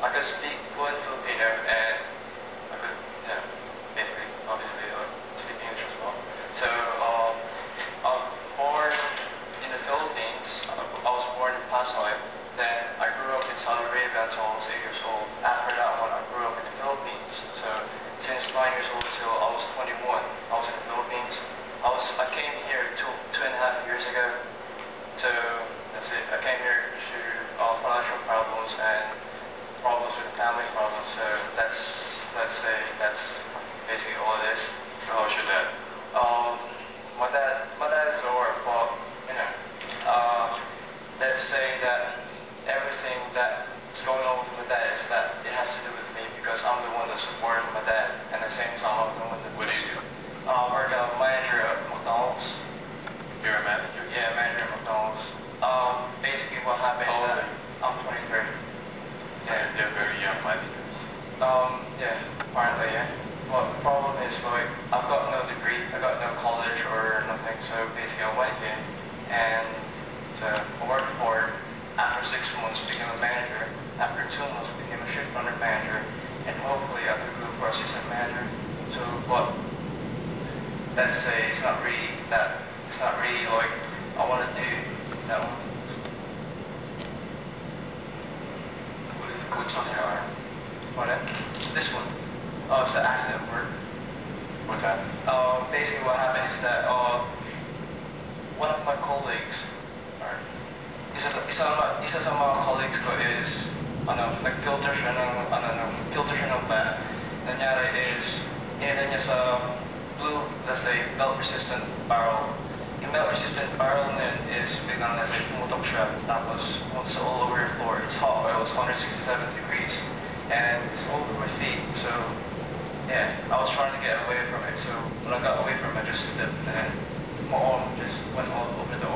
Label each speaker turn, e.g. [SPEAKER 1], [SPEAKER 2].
[SPEAKER 1] I could speak fluent Filipino and I could, yeah, basically, obviously, speak English as well. So, I was born in the Philippines. I was born in Pasay. Then I grew up in Saudi Arabia until I was 8 years old. After that one, I grew up in the Philippines. So, since 9 years old till I was 21, I was in the Philippines. I came here two and a half years ago. So that's it. I came here to financial problems and problems with family problems. So let's say that's basically all it is.
[SPEAKER 2] So how's your dad?
[SPEAKER 1] My dad is over, but you know, let's say that everything that's going on with my dad is that it has to do with me because I'm the one that supported my dad, and at the same time I'm the one that.
[SPEAKER 2] What do you do?
[SPEAKER 1] I work as a manager at McDonald's.
[SPEAKER 2] You're a manager?
[SPEAKER 1] Yeah, manager at McDonald's. Basically what happened is that I'm 23. Yeah.
[SPEAKER 2] They're very young managers.
[SPEAKER 1] Yeah, apparently, yeah. But the problem is, like, I've got no degree, I got no college or nothing, so basically I went here, and so I worked for it. After 6 months, became a manager. After 2 months, became a shift under manager, and hopefully I could go for assistant manager. So, but let's say it's not really like I want to do that one.
[SPEAKER 2] What's on your arm?
[SPEAKER 1] What? This one. Oh, it's the accident work.
[SPEAKER 2] What happened?
[SPEAKER 1] Basically what happened is that one of my colleagues, or isa sa mga colleagues ko is nag-filter siya ng van. Nangyari is inila niya sa blue, let's say, melt-resistant barrel. Yung melt-resistant barrel na yun is biglang, let's say, pumutok siya, tapos pumunta sa all over your floor. It's hot oil, it's 167 degrees, and it's all over my feet. So, yeah, I was trying to get away from it. So when I got away from it, I just slipped, and my arm just went all over the